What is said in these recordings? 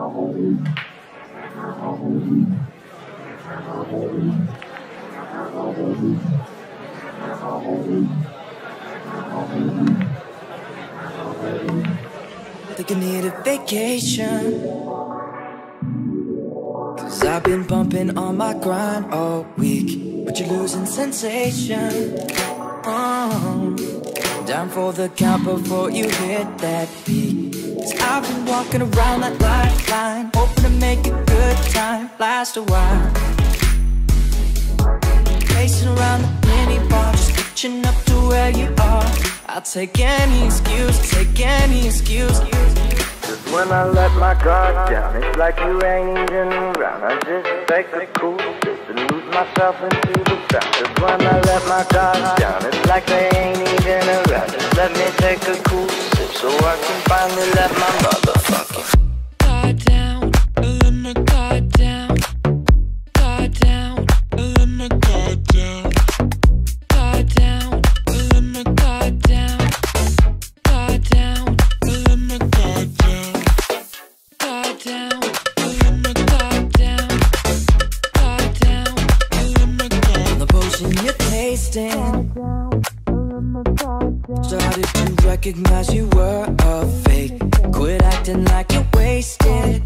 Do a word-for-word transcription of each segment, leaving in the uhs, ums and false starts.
Think I need a vacation, cause I've been bumping on my grind all week, but you're losing sensation. Oh, down for the count before you hit that beat. Cause I've been walking around that lifeline, hoping to make a good time last a while. Pacing around the mini bar, just catching up to where you are. I'll take any excuse, take any excuse. Cause when I let my guard down, it's like you ain't even around. I just take the cool sip and lose myself into the sound. Cause when I let my guard down, it's like they ain't even around. Just let me take a cool sip so I can finally let my motherfucking guard down, let my guard down, guard down, let my guard down, guard down, let my guard down, guard down, let my guard down, guard down, let my guard down, guard down, let my guard. The potion you're tasting started to recognize you were a fake. Quit acting like you're wasted.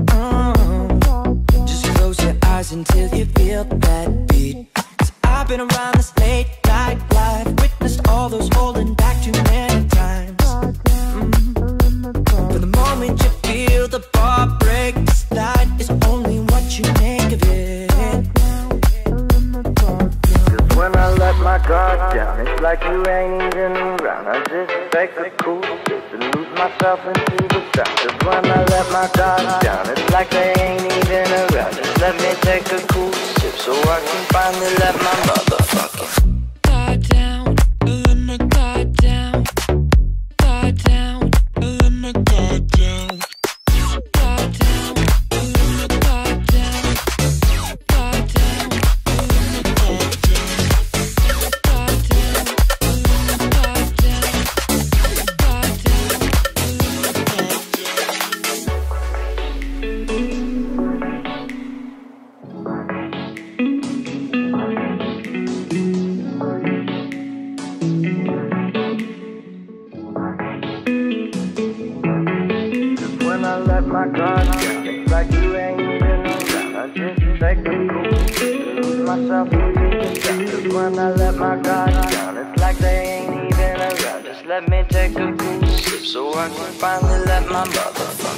Mm. Just close your eyes until you feel that beat. Cause I've been around this late night life, witnessed all those holding back too many times. Mm. From the moment you feel the bar break, this night is only what you make of it. Cause when I let my guard down, it's like you ain't even around. I just take the cool sip and lose myself into the sound. Cause when I let my guard down, it's like they ain't even around. Just let me take a cool sip so I can finally let my motherfucking guard down, let my guard down, guard down, let my guard down, guard down, let my guard down, guard down, let my guard down, guard down, let my guard down, guard down, let my guard when I let my guard down, it's like you ain't even around. I just take a cool sip and lose myself into the sound. Cause when I let my guard down, it's like they ain't even around. Just let me take a cool sip so I can finally let my motherfucker